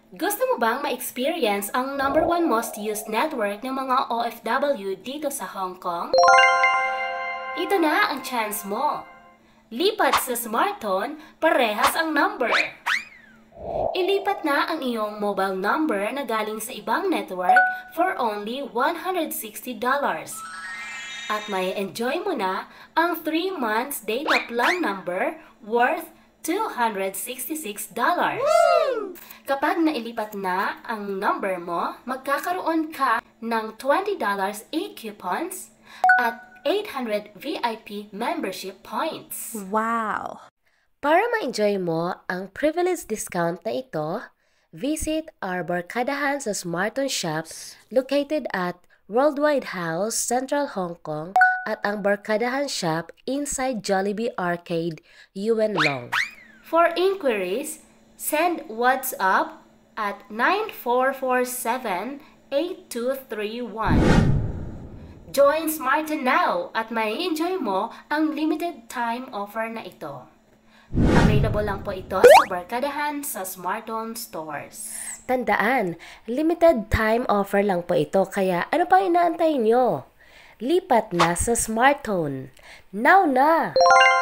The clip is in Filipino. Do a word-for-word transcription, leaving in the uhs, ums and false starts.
Gusto mo bang ma-experience ang number one most used network ng mga O F W dito sa Hong Kong? Ito na ang chance mo. Lipat sa Smartone, parehas ang number. Ilipat na ang iyong mobile number na galing sa ibang network for only one hundred sixty dollars. At may enjoy mo na ang three months data plan number worth two hundred sixty-six dollars. Kapag nailipat na ang number mo, magkakaroon ka ng twenty dollars e-coupons at eight hundred V I P membership points. Wow! Para ma-enjoy mo ang privilege discount na ito, visit our Barkadahan sa Smartone shop located at Worldwide House, Central Hong Kong at ang Barkadahan shop inside Jollibee Arcade, Yuen Long. For inquiries, send WhatsApp at nine four four seven, eight two three one. Join Smartone now at may enjoy mo ang limited time offer na ito. Available lang po ito sa Barkadahan sa Smartone stores. Tandaan, limited time offer lang po ito kaya ano pang inaantay nyo? Lipat na sa Smartone. Now na!